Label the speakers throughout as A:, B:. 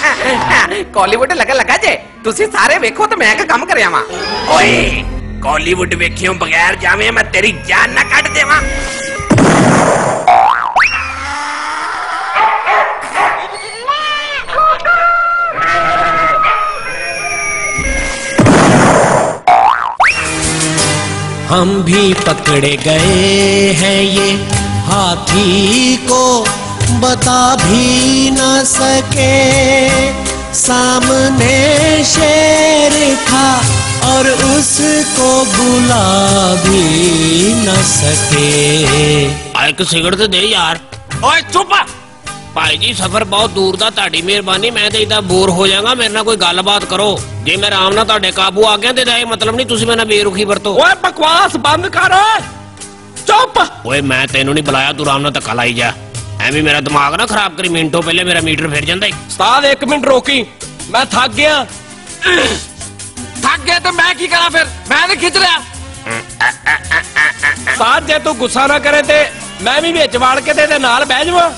A: ਕਾਲੀਵੁੱਡ ਲਗਾ ਜੇ ਤੁਸੀਂ ਸਾਰੇ ਵੇਖੋ ਤੇ ਮੈਂ ਕੰਮ ਕਰਿਆ ਵਾਂ। ਓਏ ਕਾਲੀਵੁੱਡ ਵੇਖਿਓ ਬਗੈਰ ਜਾਵੇਂ ਮੈਂ ਤੇਰੀ ਜਾਨ ਨਾ ਕੱਢ ਦੇਵਾਂ।
B: हम भी पकड़े गए हैं ये हाथी को बता भी न सके, सामने शेर था और उसको बुला भी न सके। एक सिगरेट तो दे यार। ओए चुप भाई जी, सफर बहुत दूर दा, ताड़ी मेहरबानी, मैं तो इदा बोर हो जाऊंगा, मेरे नाल कोई गलबात करो। जे मैं आराम नाल तुहाडे काबू आ गया तो मतलब नहीं तुसीं मेरे नाल बेरुखी वरतो। ओए बकवास बंद कर, चुप। ओए मैं तेनू नहीं बुलाया, तू आराम नाल धक्का लाई जा, एवें मेरा दिमाग ना खराब करी, मिनटों पहले मेरा मीटर फिर जांदा। उस्ताद एक मिनट रोकी, मैं थक गया। थक गया तो मैं की करा फिर, मैं नहीं खिंच रहा। उस्ताद जे तू गुस्सा ना करे ते मैं भी विच वड़ के ते नाल बह जावां।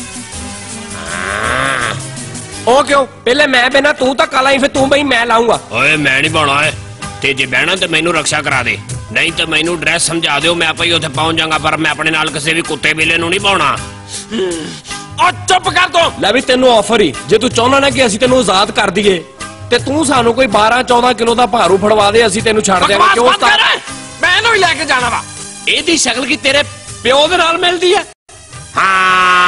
B: ओ क्यों, पहले मैं बहना तू धक्का लाई, फिर तू बही मैं लाऊंगा। ओए मैं नहीं बहना है, ते जे बहना तो मैनू रक्षा करा दे, नहीं तो मैनू ड्रेस समझा दो, मैं आपे ही उत्थे पहुंच जाऊंगा, पर मैं अपने नाल किसी भी कुत्ते बिल्ले नू नहीं पाउणा। ओ चुप कर दो। ले भी तेनू ऑफर ही, जे तू चाहना ना कि असीं तेनू आजाद कर दईए ते तू सानू कोई 12-14 किलो दा भारू फड़वा दे, असीं तेनू छड्ड देवांगे। क्यों उस्ताद, मैं इहनू ही लेके जाना वा। इहदी शक्ल की तेरे प्यो दे नाल मिलदी है। हाँ